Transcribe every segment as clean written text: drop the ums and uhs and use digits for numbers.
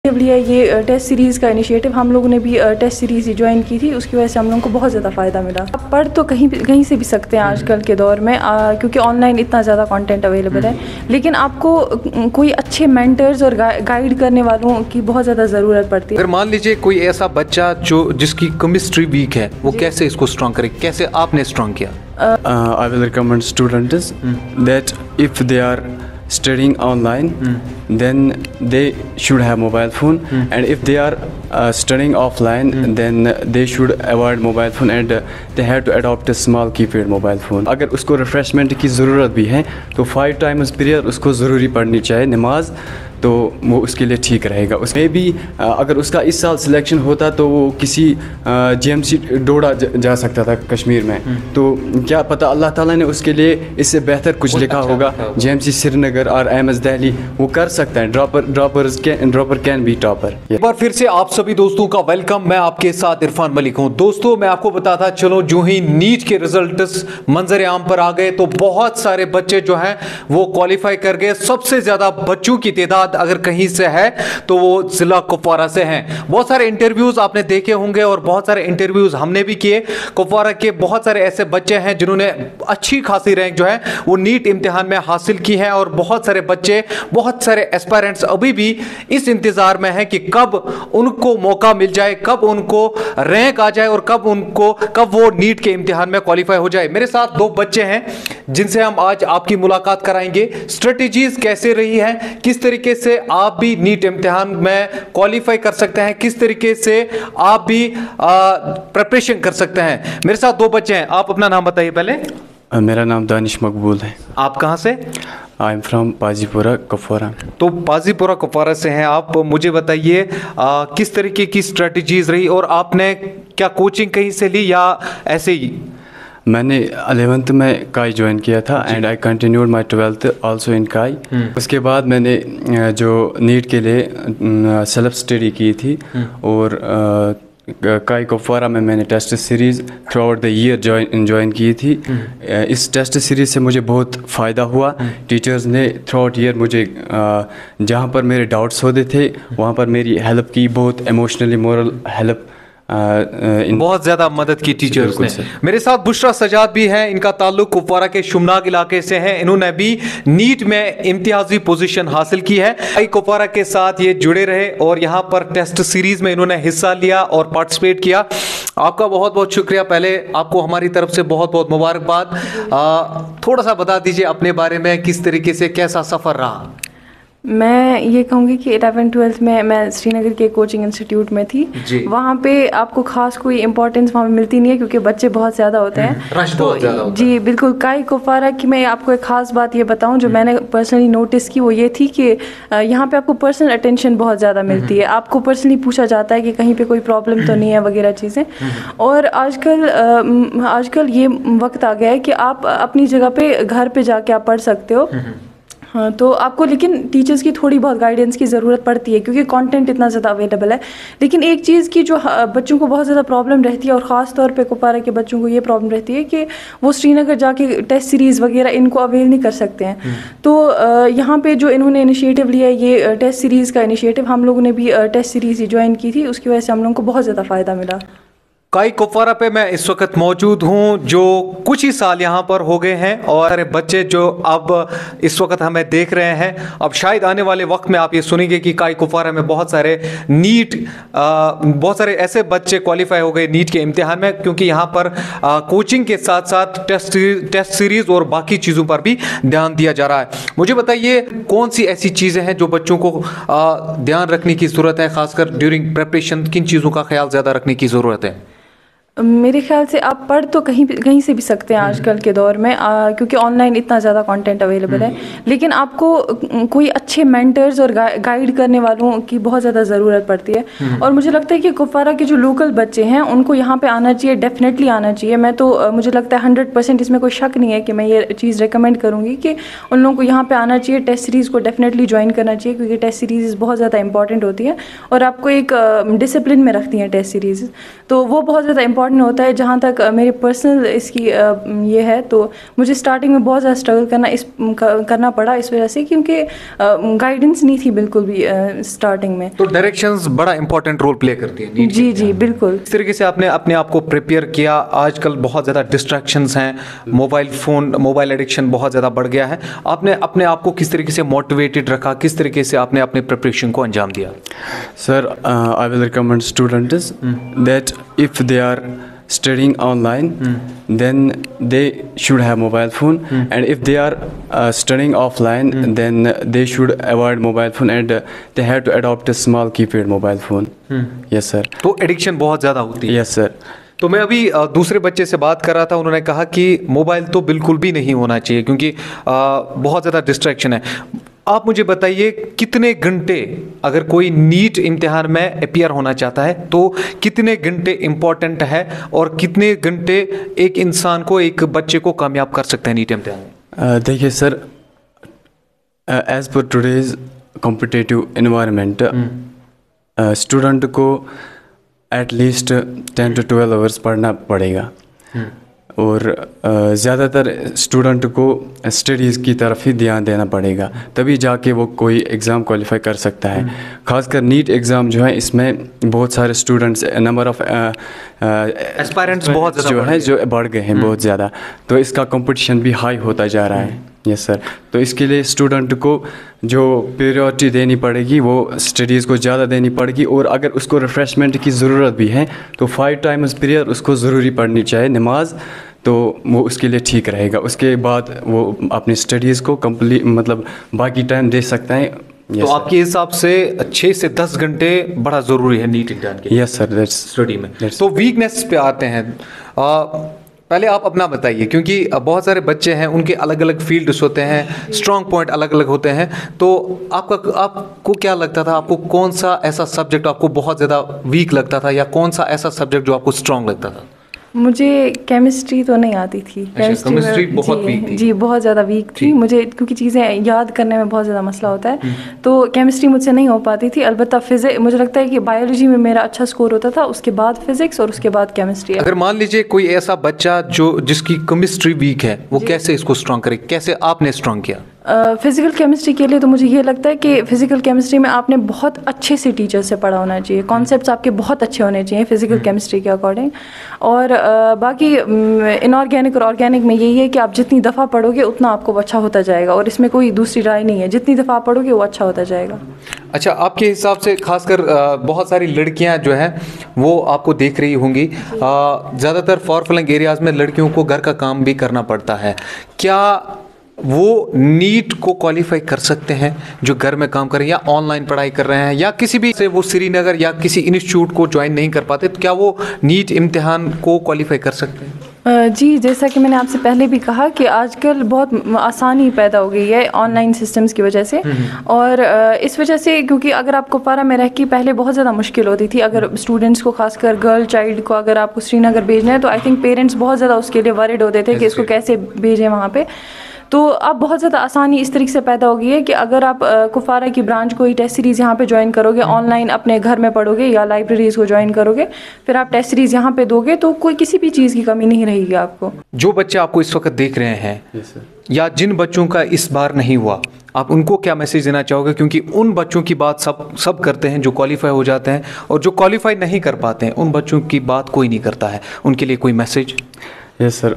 लिया ये test series का इनिशिएटिव। हम लोगों ने भी टेस्ट सीरीज़ ही ज्वाइन की थी, उसकी वजह से हम लोगों को बहुत ज़्यादा फ़ायदा मिला। आप पढ़ तो कहीं से भी सकते हैं आजकल के दौर में, क्योंकि ऑनलाइन इतना ज़्यादा कंटेंट अवेलेबल है, लेकिन आपको कोई अच्छे मेंटर्स और गाइड करने वालों की बहुत ज़्यादा ज़रूरत पड़ती है। अगर मान लीजिए कोई ऐसा बच्चा जिसकी केमिस्ट्री वीक है, वो कैसे इसको स्ट्रॉन्ग करे, कैसे आपने स्ट्रॉन्ग किया? I will recommend students that if they are studying online, then they should have mobile phone, and if they are studying offline, then they should avoid mobile phone and they have to adopt a small keypad mobile phone. अगर उसको refreshment की ज़रूरत भी है तो 5 times period उसको ज़रूरी पढ़नी चाहिए नमाज, तो वो उसके लिए ठीक रहेगा। उसमें भी अगर उसका इस साल सिलेक्शन होता तो वो किसी JMC डोडा जा सकता था कश्मीर में, तो क्या पता अल्लाह ताला ने उसके लिए इससे बेहतर कुछ लिखा होगा। JMC श्रीनगर और AIMS दिल्ली वो कर सकता है। Dropper can be topper. एक बार फिर से आप सभी दोस्तों का वेलकम। मैं आपके साथ इरफान मलिक हूं। दोस्तों, मैं आपको बताता चलो, जो ही नीट के रिजल्ट्स मंजर आम पर आ गए तो बहुत सारे बच्चे जो हैं वो क्वालिफाई कर गए। सबसे ज्यादा बच्चों की तादाद अगर कहीं से है तो वो जिला कुपवारा से हैं। बहुत सारे इंटरव्यूज आपने देखे होंगे और बहुत सारे इंटरव्यूज हमने भी किए। कुपवारा के बहुत सारे ऐसे बच्चे हैं जिन्होंने अच्छी खासी रैंक जो है वो नीट इम्तिहान में हासिल की है, और बहुत सारे बच्चे, बहुत सारे एस्पायरेंट्स अभी भी इस इंतजार में हैं कि कब उनको मौका मिल जाए, कब उनको रैंक आ जाए और कब वो नीट के इम्तिहान में क्वालिफाई हो जाए। मेरे साथ 2 बच्चे हैं जिनसे हम आज आपकी मुलाकात कराएंगे। स्ट्रेटेजीज कैसे रही है, किस तरीके से आप भी नीट इम्तिहान में क्वालिफाई कर सकते हैं, किस तरीके से आप भी प्रिपरेशन कर सकते हैं। मेरे साथ 2 बच्चे हैं। आप अपना नाम बताइए पहले। मेरा नाम दानिश मकबूल है। आप कहाँ से? I am from Pajipura Kupwara. तो पाजीपुरा कुपवारा से हैं आप। मुझे बताइए किस तरीके की स्ट्रेटजीज रही और आपने क्या कोचिंग कहीं से ली या ऐसे ही? मैंने 11th में काई ज्वाइन किया था and I continued my 12th also in काई। उसके बाद मैंने जो नीट के लिए सेल्फ स्टडी की थी, और काई कुपवारा में मैंने test series throughout the year join की थी। इस टेस्ट सीरीज़ से मुझे बहुत फ़ायदा हुआ। टीचर्स ने थ्रू आउट ईयर मुझे जहाँ पर मेरे डाउट्स होते थे वहाँ पर मेरी हेल्प की, बहुत इमोशनली मोरल हेल्प, बहुत ज़्यादा मदद की टीचर्स ने। मेरे साथ बुशरा सजाद भी हैं। इनका ताल्लुक कुपवारा के शुमनाग इलाके से है। इन्होंने भी नीट में इम्तियाजी पोजीशन हासिल की है। कुपवारा के साथ ये जुड़े रहे और यहाँ पर टेस्ट सीरीज में इन्होंने हिस्सा लिया और पार्टिसिपेट किया। आपका बहुत बहुत शुक्रिया। पहले आपको हमारी तरफ से बहुत बहुत मुबारकबाद। थोड़ा सा बता दीजिए अपने बारे में, किस तरीके से कैसा सफ़र रहा? मैं ये कहूँगी कि 11th-12th में मैं श्रीनगर के कोचिंग इंस्टीट्यूट में थी। वहाँ पे आपको खास कोई इंपॉर्टेंस वहाँ पे मिलती नहीं है क्योंकि बच्चे बहुत ज़्यादा होते हैं, रश बहुत ज़्यादा होता है। जी बिल्कुल। काई कुपवारा की मैं आपको एक ख़ास बात ये बताऊँ जो मैंने पर्सनली नोटिस की, वो ये थी कि यहाँ पे आपको पर्सनल अटेंशन बहुत ज़्यादा मिलती है। आपको पर्सनली पूछा जाता है कि कहीं पर कोई प्रॉब्लम तो नहीं है वगैरह चीज़ें। और आजकल ये वक्त आ गया है कि आप अपनी जगह पे घर पे जाके आप पढ़ सकते हो। हाँ, तो आपको लेकिन टीचर्स की थोड़ी बहुत गाइडेंस की ज़रूरत पड़ती है क्योंकि कंटेंट इतना ज़्यादा अवेलेबल है। लेकिन एक चीज़ की जो बच्चों को बहुत ज़्यादा प्रॉब्लम रहती है, और ख़ास तौर पे कुपवारा के बच्चों को ये प्रॉब्लम रहती है कि वो श्रीनगर जाके टेस्ट सीरीज़ वगैरह इनको अवेल नहीं कर सकते हैं। तो यहाँ पे जो इन्होंने इनिशिएटिव लिया है ये टेस्ट सीरीज़ का इनिशिएटिव, हम लोगों ने भी टेस्ट सीरीज़ ही ज्वाइन की थी, उसकी वजह से हम लोगों को बहुत ज़्यादा फ़ायदा मिला। काई कुपवारा पे मैं इस वक्त मौजूद हूँ, जो कुछ ही साल यहाँ पर हो गए हैं, और बच्चे जो अब इस वक्त हमें देख रहे हैं, अब शायद आने वाले वक्त में आप ये सुनेंगे कि काई कुपवारा में बहुत सारे ऐसे बच्चे क्वालिफाई हो गए नीट के इम्तिहान में, क्योंकि यहाँ पर कोचिंग के साथ साथ टेस्ट सीरीज और बाकी चीज़ों पर भी ध्यान दिया जा रहा है। मुझे बताइए कौन सी ऐसी चीज़ें हैं जो बच्चों को ध्यान रखने की ज़रूरत है, खासकर ड्यूरिंग प्रिपरेशन, किन चीज़ों का ख्याल ज़्यादा रखने की ज़रूरत है? मेरे ख्याल से आप पढ़ तो कहीं से भी सकते हैं आजकल के दौर में, क्योंकि ऑनलाइन इतना ज़्यादा कंटेंट अवेलेबल है, लेकिन आपको कोई अच्छे मेंटर्स और गाइड करने वालों की बहुत ज़्यादा ज़रूरत पड़ती है। और मुझे लगता है कि कुपवारा के जो लोकल बच्चे हैं उनको यहाँ पे आना चाहिए, डेफिनेटली आना चाहिए। मैं तो मुझे लगता है 100% इसमें कोई शक नहीं है कि मैं ये चीज़ रिकमेंड करूँगी कि उन लोगों को यहाँ पर आना चाहिए। टेस्ट सीरीज़ को डेफिनेटली ज्वाइन करना चाहिए क्योंकि टेस्ट सीरीज़ बहुत ज़्यादा इंपॉर्टेंट होती है और आपको एक डिसिप्लिन में रखती हैं टेस्ट सीरीज़, तो वो बहुत ज़्यादा امپورٹنٹ ہوتا ہے. جہاں تک میری پرسنل اس کی یہ ہے تو مجھے اسٹارٹنگ میں بہت زیادہ اسٹرگل کرنا پڑا اس وجہ سے, کیونکہ گائیڈنس نہیں تھی بالکل بھی اسٹارٹنگ میں. تو ڈائریکشنز بڑا امپورٹنٹ رول پلے کرتی ہیں. جی جی بالکل. اس طریقے سے آپ نے اپنے آپ کو پریپیئر کیا. آج کل بہت زیادہ ڈسٹریکشنز ہیں, موبائل ایڈکشن بہت زیادہ بڑھ گیا ہے. آپ نے اپنے آپ کو کس طریقے سے موٹیویٹڈ رکھا, کس طریقے سے آپ نے اپنے پریپریشن کو انجام دیا؟ Sir, I will recommend students that if they are studying online, then they should have mobile phone, and if they are studying offline, then they should avoid mobile phone, and they have to adopt a small keypad mobile phone. Yes sir. تو addiction بہت زیادہ ہوتی ہے. Yes sir. تو میں ابھی دوسرے بچے سے بات کر رہا تھا, انہوں نے کہا کہ موبائل تو بالکل بھی نہیں ہونا چاہیے کیونکہ بہت زیادہ ڈسٹریکشن ہے. آپ مجھے بتائیے کتنے گھنٹے, اگر کوئی نیٹ امتحان میں اپیئر ہونا چاہتا ہے تو کتنے گھنٹے امپورٹنٹ ہے, اور کتنے گھنٹے ایک انسان کو, ایک بچے کو کامیاب کر سکتے ہیں نیٹ امتحان میں؟ دیکھیے sir, as per today's competitive environment, student کو ایٹ لیسٹ 10 to 12 hours پڑھنا پڑے گا, اور زیادہ تر اسٹوڈنٹ کو اسٹڈیز کی طرف ہی دھیان دینا پڑے گا, تبھی جا کے وہ کوئی ایگزام کوالیفائی کر سکتا ہے. خاص کر نیٹ ایگزام جو ہے, اس میں بہت سارے اسٹوڈنٹس, نمبر آف ایسپائرنٹس بہت جو ہے جو بڑھ گئے ہیں بہت زیادہ, تو اس کا کمپٹیشن بھی ہائی ہوتا جا رہا ہے. یس سر. تو اس کے لیے اسٹوڈنٹ کو جو پریورٹی دینی پڑے گی وہ اسٹڈیز کو زیادہ دینی پڑے گی, اور اگر اس کو ریفریشمنٹ کی ضرورت بھی ہے تو 5 times پریئر اس کو ضروری پڑھنی چاہیے, نماز, تو وہ اس کے لیے ٹھیک رہے گا. اس کے بعد وہ اپنی اسٹڈیز کو کمپلیٹ مطلب باقی ٹائم دے سکتا ہے. تو آپ کے حساب سے 6 سے 10 گھنٹے بڑا ضروری ہے نیٹ امتحان کے؟ یس سر, اسٹڈی میں. تو ویکنیس پہ آتے ہیں. پہلے آپ اپنا بتائیے, کیونکہ بہت سارے بچے ہیں, ان کے الگ الگ فیلڈس ہوتے ہیں, اسٹرانگ پوائنٹ الگ الگ ہوتے ہیں. تو آپ کو کیا لگتا تھا, آپ کو کون سا ایسا سبجیکٹ آپ کو بہت زیادہ ویک لگتا تھا, یا کون سا ایسا سبجیکٹ جو آپ کو اسٹرانگ لگتا تھا؟ مجھے کیمسٹری تو نہیں آتی تھی. کیمسٹری بہت ویک تھی. جی بہت زیادہ ویک تھی مجھے, کیونکہ چیزیں یاد کرنے میں بہت زیادہ مسئلہ ہوتا ہے, تو کیمسٹری مجھ سے نہیں ہو پاتی تھی. البتہ مجھے لگتا ہے کہ بایولوجی میں میرا اچھا اسکور ہوتا تھا, اس کے بعد فزکس, اور اس کے بعد کیمسٹری. اگر مان لیجیے کوئی ایسا بچہ جس کی کیمسٹری ویک ہے, وہ کیسے اس کو اسٹرانگ کرے, کیسے آپ نے اسٹرانگ کیا؟ فزیکل کیمسٹری کے لیے تو مجھے یہ لگتا ہے کہ فزیکل کیمسٹری میں آپ نے بہت اچھے سے ٹیچر سے پڑھا ہونا چاہیے, کانسیپٹس آپ کے بہت اچھے ہونے چاہیے فزیکل کیمسٹری کے اکارڈنگ. اور باقی انآرگینک اور آرگینک میں یہی ہے کہ آپ جتنی دفعہ پڑھو گے اتنا آپ کو اچھا ہوتا جائے گا, اور اس میں کوئی دوسری رائے نہیں ہے, جتنی دفعہ آپ پڑھو گے وہ اچھا ہوتا جائے گا. اچھا, آپ کے حساب سے خاص کر بہت ساری لڑکیاں جو ہیں وہ آپ کو دیکھ رہی ہوں گی, زیادہ تر فار فلنگ ایریاز میں لڑکیوں کو گھر کا کام بھی کرنا پڑتا ہے. کیا وہ نیٹ کو کوالیفائی کر سکتے ہیں جو گھر میں کام کریں, یا آن لائن پڑھائی کر رہے ہیں, یا کسی بھی سے وہ سری نگر یا کسی انسٹیٹیوٹ کو جوائن نہیں کر پاتے, تو کیا وہ نیٹ امتحان کو کوالیفائی کر سکتے ہیں؟ جی, جیسا کہ میں نے آپ سے پہلے بھی کہا کہ آج کل بہت آسانی پیدا ہو گئی ہے آن لائن سسٹمز کی وجہ سے, اور اس وجہ سے, کیونکہ اگر آپ کپوارہ میں رہ کے پہلے بہت زیادہ مشکل ہوتی تھی, اگر اسٹوڈنٹس کو, خاص کر گرل چائلڈ کو اگر آپ کو سری نگر بھیجنا ہے تو آئی تھنک پیرنٹس بہت زیادہ اس کے لیے ورڈ ہوتے تھے کہ اس کو کیسے بھیجیں وہاں پہ. تو اب بہت زیادہ آسانی اس طریقے سے پیدا ہو گئی ہے کہ اگر آپ کپوارہ کی برانچ کوئی ٹیسٹ سیریز یہاں پہ جوائن کرو گے, آن لائن اپنے گھر میں پڑھو گے, یا لائبریریز کو جوائن کرو گے, پھر آپ ٹیسٹ سیریز یہاں پہ دو گے, تو کوئی کسی بھی چیز کی کمی نہیں رہے گی آپ کو. جو بچے آپ کو اس وقت دیکھ رہے ہیں, یا جن بچوں کا اس بار نہیں ہوا, آپ ان کو کیا میسیج دینا چاہو گے؟ کیونکہ ان بچوں کی بات سب کرتے ہیں جو کوالیفائی ہو جاتے ہیں, اور جو کوالیفائی نہیں کر پاتے ہیں ان بچوں کی بات کوئی نہیں کرتا ہے. ان کے لیے کوئی میسیج؟ یس سر,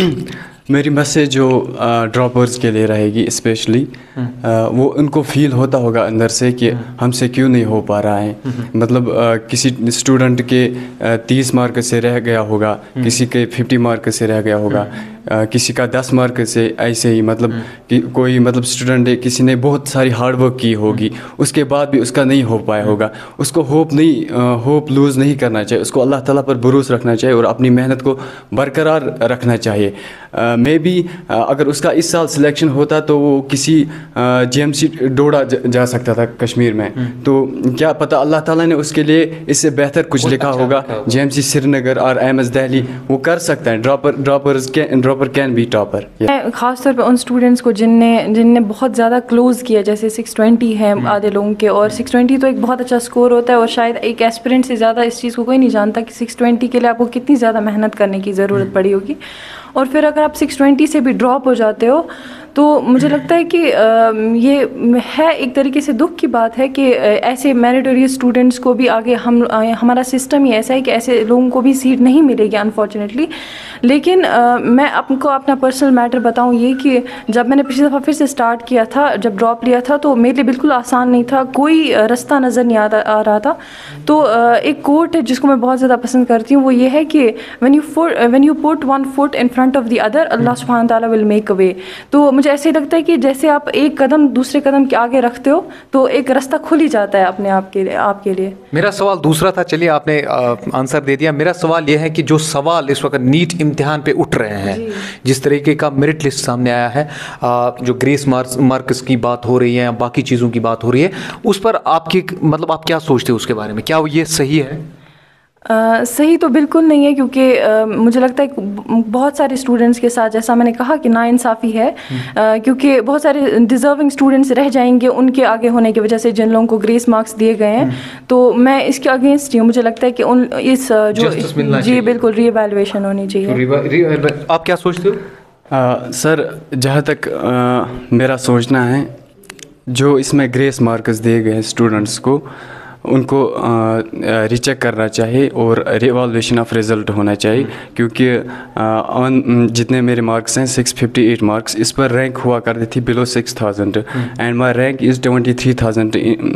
میری میسیج جو ڈراپرز کے لیے رہے گی اسپیشلی, وہ ان کو فیل ہوتا ہوگا اندر سے کہ ہم سے کیوں نہیں ہو پا رہا ہے. مطلب کسی اسٹوڈنٹ کے 30 مارک سے رہ گیا ہوگا, کسی کے 50 مارک سے رہ گیا ہوگا, کسی کا 10 مارک سے, ایسے ہی مطلب کہ کوئی مطلب اسٹوڈنٹ ہے, کسی نے بہت ساری ہارڈ ورک کی ہوگی, اس کے بعد بھی اس کا نہیں ہو پایا ہوگا. اس کو ہوپ لوز نہیں کرنا چاہیے, اس کو اللہ تعالیٰ پر بھروسہ رکھنا چاہیے, اور اپنی محنت کو برقرار رکھنا چاہیے. مے بی اگر اس کا اس سال سلیکشن ہوتا تو وہ کسی GMC ڈوڈا جا سکتا تھا کشمیر میں, تو کیا پتہ اللہ تعالیٰ نے اس کے لیے اس سے بہتر کچھ لکھا ہوگا. GMC سری نگر اور AIMS دہلی وہ کر سکتا ہے. Dropper topper can be topper. Yeah. میں خاص طور پہ ان اسٹوڈنٹس کو جن نے بہت زیادہ کلوز کیا، جیسے 620 ہے آدھے لوگوں کے، اور 620 تو ایک بہت اچھا اسکور ہوتا ہے، اور شاید ایک ایسپیرنٹ سے زیادہ اس چیز کو کوئی نہیں جانتا کہ 620 کے لیے آپ کو کتنی زیادہ محنت کرنے کی ضرورت پڑی ہوگی. اور پھر اگر آپ 620 سے بھی ڈراپ ہو جاتے ہو تو مجھے لگتا ہے کہ یہ ہے ایک طریقے سے دکھ کی بات ہے کہ ایسے میریٹوریس اسٹوڈنٹس کو بھی آگے ہمارا سسٹم ہی ایسا ہے کہ ایسے لوگوں کو بھی سیٹ نہیں ملے گی انفارچونیٹلی. لیکن میں آپ کو اپنا پرسنل میٹر بتاؤں یہ کہ جب میں نے پچھلی دفعہ پھر سے اسٹارٹ کیا تھا، جب ڈراپ لیا تھا، تو میرے لیے بالکل آسان نہیں تھا، کوئی رستہ نظر نہیں آ رہا تھا. تو ایک کوٹ ہے جس کو میں بہت زیادہ پسند کرتی ہوں، وہ یہ ہے کہ when you put one foot in front of the other, اللہ سبحانہ تعالیٰ will make a way. تو مجھے ایسے ہی لگتا ہے کہ جیسے آپ ایک قدم دوسرے قدم کے آگے رکھتے ہو تو ایک رستہ کھل ہی جاتا ہے اپنے آپ کے لیے. میرا سوال دوسرا تھا، چلیے آپ نے آنسر دے دیا. میرا سوال یہ ہے کہ جو سوال اس وقت نیٹ امتحان پہ اٹھ رہے ہیں، جس طریقے کا میرٹ لسٹ سامنے آیا ہے، جو گریس مارکس کی بات ہو رہی ہے، باقی چیزوں کی بات ہو رہی ہے، اس پر آپ کی مطلب آپ کیا سوچتے ہو اس کے بارے میں؟ کیا یہ صحیح ہے؟ صحیح تو بالکل نہیں ہے، کیونکہ مجھے لگتا ہے کہ بہت سارے اسٹوڈنٹس کے ساتھ، جیسا میں نے کہا کہ ناانصافی ہے، کیونکہ بہت سارے ڈیزرونگ اسٹوڈنٹس رہ جائیں گے ان کے آگے ہونے کی وجہ سے، جن لوگوں کو گریس مارکس دیے گئے ہیں. تو میں اس کے اگینسٹ ہوں. مجھے لگتا ہے کہ اس جو جی بالکل ری ایویلویشن ہونی چاہیے. آپ کیا سوچتے ہو؟ سر جہاں تک میرا سوچنا ہے، جو اس میں گریس مارکس دیے گئے ہیں اسٹوڈنٹس کو، ان کو ریچیک کرنا چاہیے اور ری ایوالویشن آف رزلٹ ہونا چاہیے. کیونکہ جتنے میرے مارکس ہیں 658 مارکس، اس پر رینک ہوا کرتی تھی below 6000 and my rank is 23,000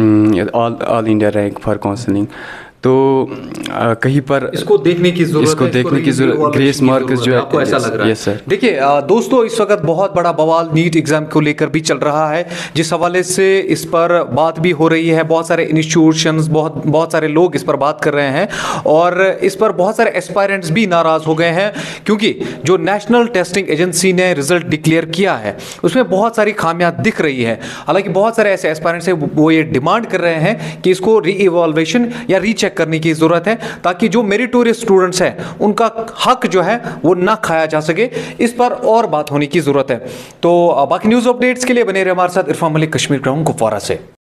all India rank for counselling. تو کہیں پر اس کو دیکھنے کی ضرورت، گریس مارکس جو ہے. آپ کو ایسا لگ رہا ہے؟ یس سر. دیکھیے دوستو، اس وقت بہت بڑا بوال نیٹ ایگزام کو لے کر بھی چل رہا ہے، جس حوالے سے اس پر بات بھی ہو رہی ہے. بہت سارے انسٹیٹیوشنز، بہت سارے لوگ اس پر بات کر رہے ہیں، اور اس پر بہت سارے ایسپائرنٹس بھی ناراض ہو گئے ہیں، کیونکہ جو نیشنل ٹیسٹنگ ایجنسی نے رزلٹ ڈکلیئر کیا ہے اس میں بہت ساری خامیاں دکھ رہی ہے. حالانکہ بہت سارے ایسے ایسپائرنٹس ہیں، وہ یہ ڈیمانڈ کر رہے ہیں کہ اس کو ری ایوالویشن یا ری چیک کرنے کی ضرورت ہے، تاکہ جو میریٹوریس اسٹوڈنٹس ہیں ان کا حق جو ہے وہ نہ کھایا جا سکے. اس پر اور بات ہونے کی ضرورت ہے. تو باقی نیوز اپڈیٹس کے لیے بنے رہے ہمارے ساتھ. عرفان ملک، کشمیر کراؤن، کپوارہ سے.